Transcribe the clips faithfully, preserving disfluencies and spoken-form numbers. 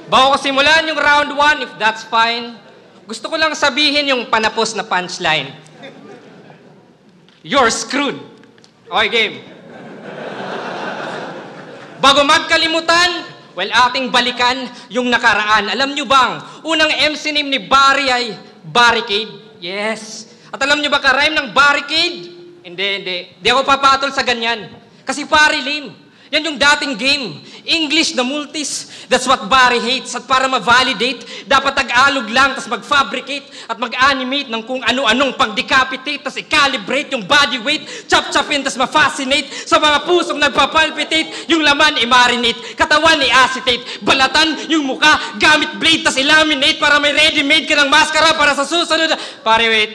Bago ko simulan yung round one, if that's fine, gusto ko lang sabihin yung panapos na punchline. You're screwed. Okay, game. Bago magkalimutan, well, ating balikan yung nakaraan. Alam nyo bang, unang M C name ni Barry ay Barricade? Yes. At alam nyo ba ka-rhyme ng barricade? Hindi, hindi. Hindi ako papatol sa ganyan. Kasi pari lame. Yan yung dating game. English na multis. That's what Barry hates. At para ma-validate, dapat tag-alog lang, tas mag-fabricate at mag-animate ng kung ano-anong pang-decapitate, tas i-calibrate yung body weight, chop-chopin, tas ma-fascinate sa mga pusong nagpapalpitate, yung laman i-marinate, katawan i-acetate, balatan yung muka, gamit blade, tas i-laminate para may ready-made ka ng maskara para sa susunod. Pare, wait.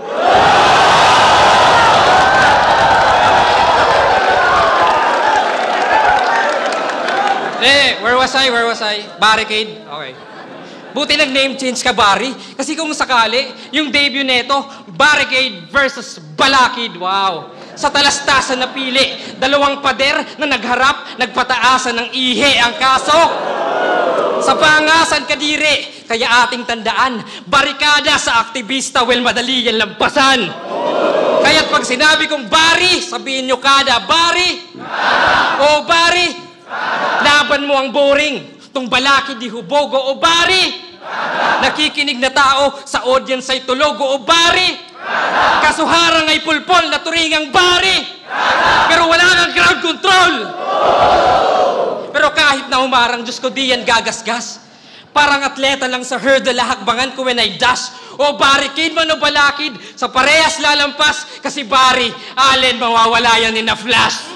Eh, where was I? Where was I? Barricade? Okay. Buti nag-name change ka, Barry. Kasi kung sakali, yung debut neto, Barricade versus Balakid. Wow. Sa talastasan na pili, dalawang pader na nagharap, nagpataasan ng ihe ang kaso. Sa pangasan kadiri, kaya ating tandaan, barikada sa aktivista, well, madali yan lampasan. Kaya't pag sinabi kong Barry, sabihin nyo kada, Barry? O Barry? Laban mo ang boring, tong Balakid di hubogo o Barry. Nakikinig na tao sa audience ay tulogo o Barry. Kasuharang ay pulpol na turingang Barry. Pero wala kang ground control. Pero kahit na humarang, Diyos ko di yan gagasgas. Parang atleta lang sa hurdle lahakbangan ko when I dash. O barricade man o Balakid, sa parehas lalampas. Kasi Barry, alin mawawala yan in a flash.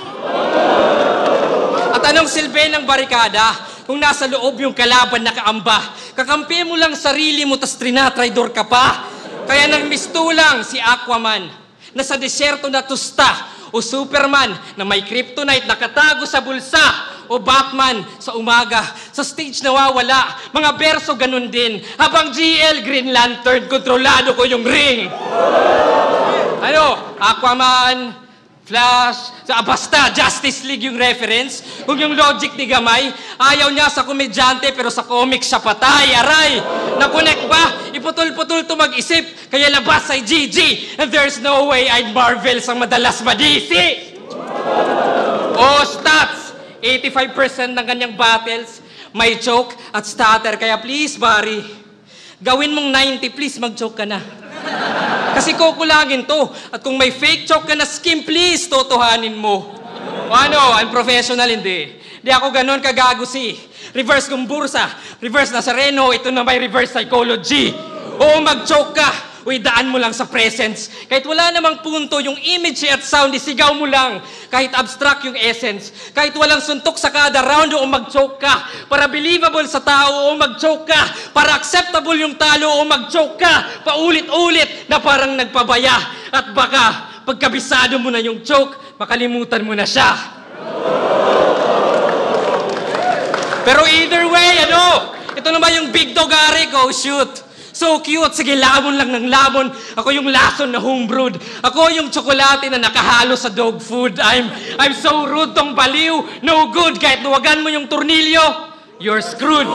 At anong silbi ng barikada kung nasa loob yung kalaban na kaamba? Kakampi mo lang sarili mo tas trinatraidor ka pa. Kaya nang mistulang si Aquaman na sa desyerto na tusta, o Superman na may kryptonite nakatago sa bulsa, o Batman sa umaga sa stage nawawala. Mga berso ganun din. Habang G L Green Lantern, kontrolado ko yung ring. Ano? Aquaman, Flash, sa basta, Justice League yung reference. Kung yung logic ni Gamay, ayaw niya sa komedyante pero sa comics siya patay, aray. Na-connect ba? Iputol-putol to mag-isip, kaya labas ay G G. And there's no way I'd Marvel sang madalas ma-D C. Oh, stats! eighty-five percent ng kanyang battles, may choke at stutter. Kaya please, Barry, gawin mong ninety, please mag-choke ka na. Kasi kukulangin to. At kung may fake choke ka na skim, please, totohanin mo. O ano, I'm professional, hindi. Di ako ganun kagago si. Reverse kong bursa, reverse Nazareno, ito na may reverse psychology. Oo, mag-choke ka. Uy, daan mo lang sa presence. Kahit wala namang punto, yung image at sound, isigaw mo lang. Kahit abstract yung essence. Kahit walang suntok sa kada round, o mag-choke ka. Para believable sa tao, o mag-choke ka. Para acceptable yung talo, o mag-choke ka. Paulit-ulit na parang nagpabaya. At baka, pagkabisado mo na yung choke, makalimutan mo na siya. Pero either way, ano? Ito naman yung big dog ari ko, shoot. So cute. Sige, lamon lang ng lamon. Ako yung lason na homebrewed. Ako yung tsokolate na nakahalo sa dog food. I'm, I'm so rude tong baliw. No good. Kahit luwagan mo yung tornilyo, you're screwed.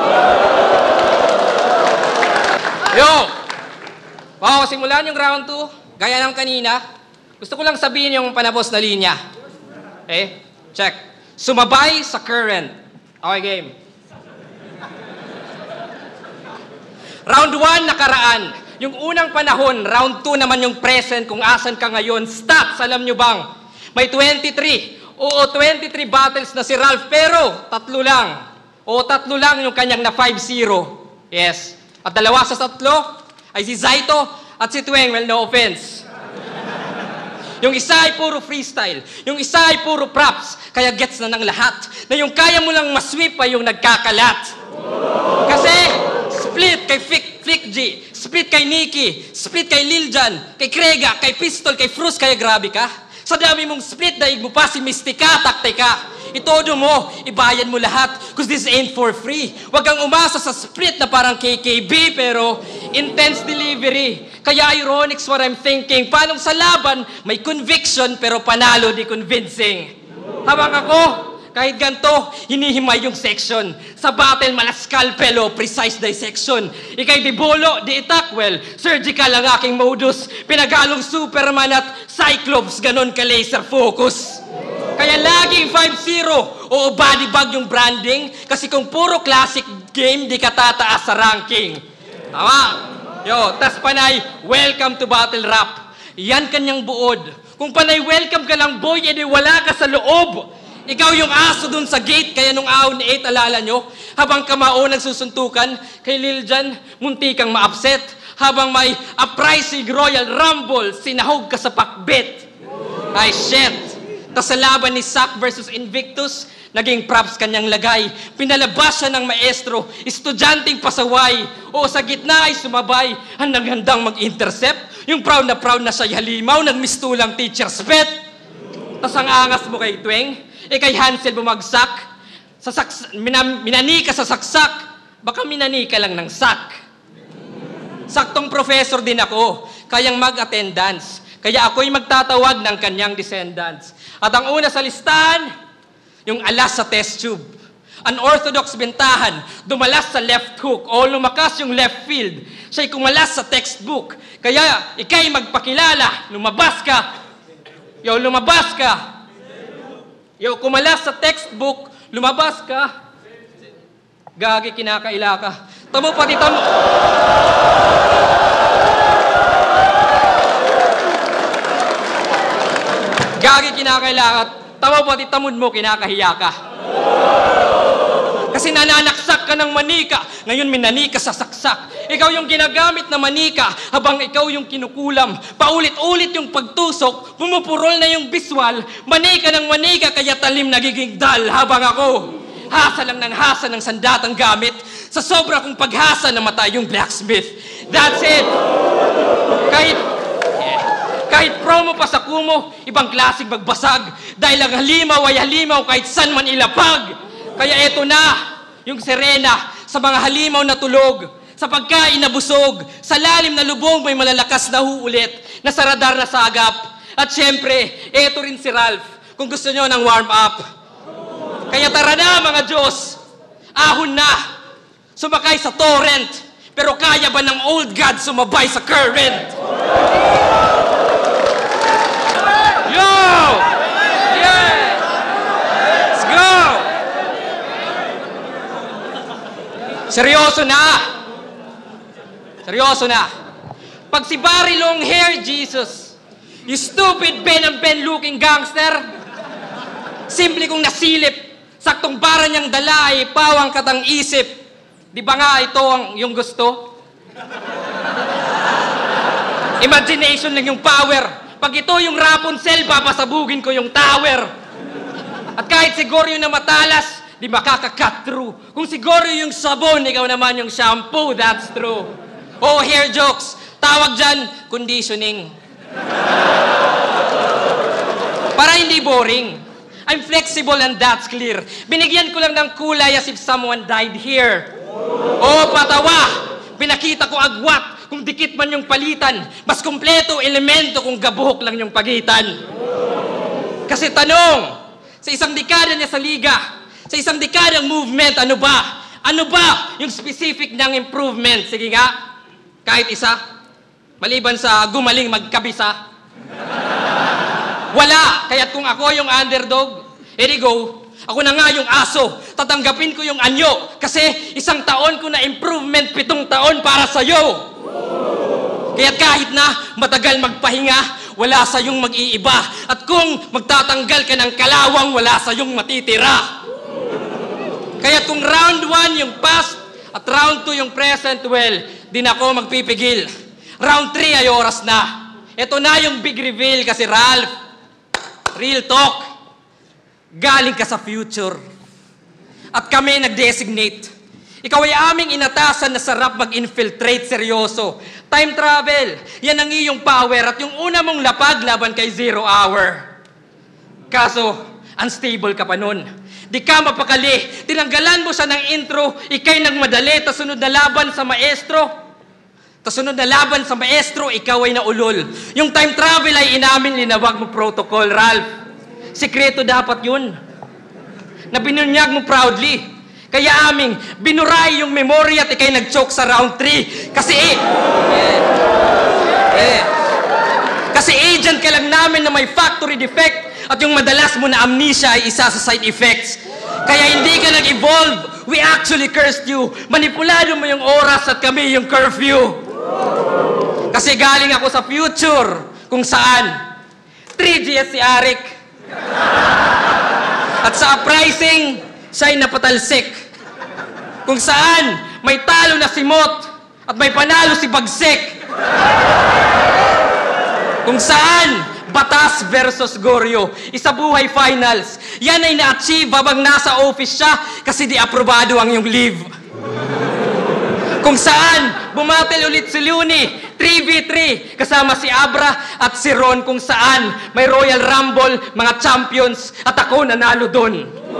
Yo! Wow, simulan yung round two. Gaya ng kanina. Gusto ko lang sabihin yung panapos na linya. Okay? Check. Sumabay sa current. Okay, game. Round one, nakaraan. Yung unang panahon, round two naman yung present, kung asan ka ngayon. Stats, alam nyo bang? May twenty-three. Oo, twenty-three battles na si Ralph, pero tatlo lang. Oo, tatlo lang yung kanyang na five zero. Yes. At dalawa sa tatlo ay si Zaito at si Tueng. Well, no offense. Yung isa ay puro freestyle. Yung isa ay puro props. Kaya gets na ng lahat. Na yung kaya mo lang masweep ay yung nagkakalat. Kasi split kay Flick, Flick G, split kay Nikki, split kay Liljan, kay Krega, kay Pistol, kay Frus, kaya grabe ka. Sa dami mong split, daig mo pa si Mystica, taktika. Itodo mo, ibayan mo lahat, cause this ain't for free. Huwag kang umasa sa split na parang K K B, pero intense delivery. Kaya ironics what I'm thinking. Paano sa laban, may conviction, pero panalo di convincing. Habang ako, Kahit ganito, hinihimay yung section. Sa battle, mala scalpel o precise dissection. Ika'y di bolo, di itak, well, surgical ang aking modus. Pinagalong Superman at Cyclops, ganon ka laser focus. Kaya laging five zero o body bag yung branding. Kasi kung puro classic game, di ka tataas sa ranking. Tama? Yo, tas panay, welcome to Battle Rap. Yan kanyang buod. Kung panay welcome ka lang boy, edi wala ka sa loob. Ikaw yung aso dun sa gate, kaya nung ahon ni eight, alala nyo, habang kamao nagsusuntukan, kay Lil Jan, munti kang ma-upset. Habang may uprising Royal Rumble, sinahog ka sa pakbet. Ay, shit. Tas sa laban ni Zack versus Invictus, naging props kanyang lagay. Pinalabas siya ng maestro, estudyanteng pasaway. O sa gitna ay sumabay, ang naghandang mag-intercept. Yung proud na proud na siya halimaw, nagmistulang teacher's pet. Tas ang angas mo kay Tweng, eh kay Hansel bumagsak, sa saks minam minani ka sa saksak, baka minani ka lang ng sak. Saktong professor din ako, kayang mag-attendance, kaya ako'y magtatawag ng kanyang descendants. At ang una sa listahan, yung alas sa test tube. Unorthodox bentahan, dumalas sa left hook, o lumakas yung left field, siya'y kumalas sa textbook. Kaya ika'y magpakilala, lumabas ka. Yo, lumabas ka. Yo, kumalas sa textbook, lumabas ka. Gagi, kinakaila ka. Tamo pati tamo. Gagi, kinakaila ka. Tamo pati tamod mo, kinakahiya ka. Kasi nananaksak ka ng manika. Ngayon minanika sa saksak. Ikaw yung ginagamit na manika habang ikaw yung kinukulam. Paulit-ulit yung pagtusok, pumupurol na yung visual. Manika ng manika kaya talim nagiging dal habang ako. Hasa lang ng hasa ng sandatang gamit. Sa sobra kong paghasa namatay yung blacksmith. That's it. Kahit, eh, kahit promo pa sa kumo, ibang klaseng magbasag. Dahil ang halimaw ay halimaw kahit san man ilapag. Kaya eto na, yung serena sa mga halimaw na tulog, sa pagkain na busog, sa lalim na lubong may malalakas na huulit, na sa radar na sagap. At syempre, eto rin si Ralph, kung gusto nyo ng warm up. Kaya tara na mga Diyos, ahon na, sumakay sa torrent, pero kaya ba ng old God sumabay sa current? Yo! Yeah! Let's go! Seryoso na. Seryoso na. Pag si Barry long hair, Jesus, you stupid pen and pen looking gangster, simple kong nasilip, saktong bara niyang dala ay pawang katang isip. Di ba nga ito ang yung gusto? Imagination lang yung power. Pag ito yung Rapunzel, papasabugin ko yung tower. At kahit siguro yung namatalas, di makaka-cut through. Kung siguro yung sabon, ikaw naman yung shampoo, that's true. Oh, hair jokes. Tawag dyan, conditioning. Para hindi boring. I'm flexible and that's clear. Binigyan ko lang ng kulay as if someone died here. Oh, patawa. Pinakita ko agwat. Kung dikit man yung palitan, mas kumpleto elemento kung gabuhok lang yung pagitan. Kasi tanong, sa isang dekada niya sa liga, sa isang dekadang movement, ano ba? Ano ba yung specific niyang improvement? Sige nga, kahit isa. Maliban sa gumaling magkabisa. Wala. Kaya't kung ako yung underdog, edi go, ako na nga yung aso. Tatanggapin ko yung anyo. Kasi isang taon ko na improvement, pitong taon para sa'yo. Kaya't kahit na matagal magpahinga, wala sa'yong mag-iiba. At kung magtatanggal ka ng kalawang, wala sa'yong matitira. Kaya kung round one yung past at round two yung present, well, di na ako magpipigil. Round three ay oras na. Ito na yung big reveal kasi Ralph, real talk, galing ka sa future. At kami nag-designate. Ikaw ay aming inatasan na sarap mag-infiltrate, seryoso. Time travel, yan ang iyong power at yung una mong lapag laban kay Zero Hour. Kaso, unstable ka pa nun. Di ka mapakali. Tinanggalan mo siya ng intro, ikay nagmadali, tas sunod na laban sa maestro. Tas sunod na laban sa maestro, ikaw ay naulol. Yung time travel ay inamin, linawag mo protocol, Ralph. Sikreto dapat yun. na binunyag mo proudly. Kaya aming binuray yung memory at ikay nag-choke sa round three. Kasi eh, eh, eh, kasi agent ka lang namin na may factory defect at yung madalas mo na amnesia ay isa sa side effects. Kaya hindi ka nag-evolve. We actually cursed you. Manipulado mo yung oras at kami yung curfew. Kasi galing ako sa future kung saan three G S si Arik. At sa uprising, siya'y napatalsik. Kung saan may talo na si Mot at may panalo si Bagsik. Kung saan batas versus Goryo. Isa buhay finals. Yan ay na-achieve habang nasa office siya kasi di aprobado ang yung leave. Kung saan bumatel ulit si Looney, three v three, kasama si Abra at si Ron, kung saan may Royal Rumble, mga champions, at ako nanalo dun.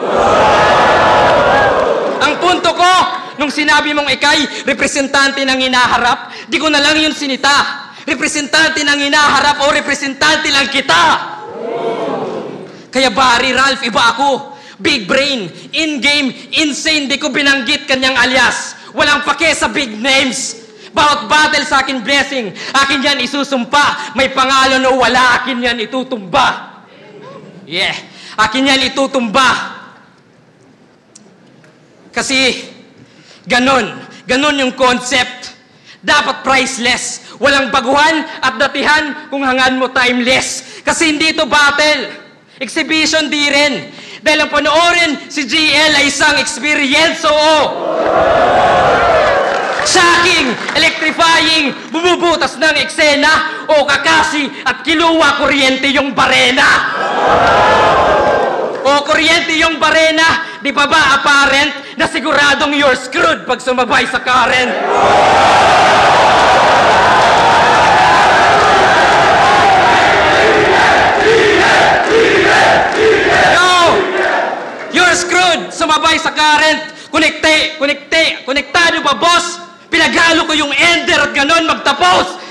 Ang punto ko, nung sinabi mong ikay, representante ng hinaharap, di ko na lang yun sinita. Representante ng hinaharap o representante lang kita. Kaya Barry, Ralph, iba ako. Big brain, in-game, insane, di ko binanggit kanyang alias. Walang pake sa big names. Bawat battle sa akin blessing, akin yan isusumpa. May pangalan o wala, akin yan itutumba. Yeah, akin yan itutumba. Kasi, ganon, ganon yung concept. Dapat priceless. Walang baguhan at datihan kung hangan mo timeless. Kasi hindi ito battle. Exhibition di rin. Dahil ang panoorin si G L ay isang experience, oo. Shocking, electrifying, bumubutas ng eksena, o kakasi at kiluwa kuryente yung barena. O kuryente yung barena, di pa ba apparent na siguradong you're screwed pag sumabay sa current? Yo! You're screwed! Sumabay sa current! Konekte! Konekte! Konektado ba, boss? Pinaghalo ko yung ender at ganon magtapos!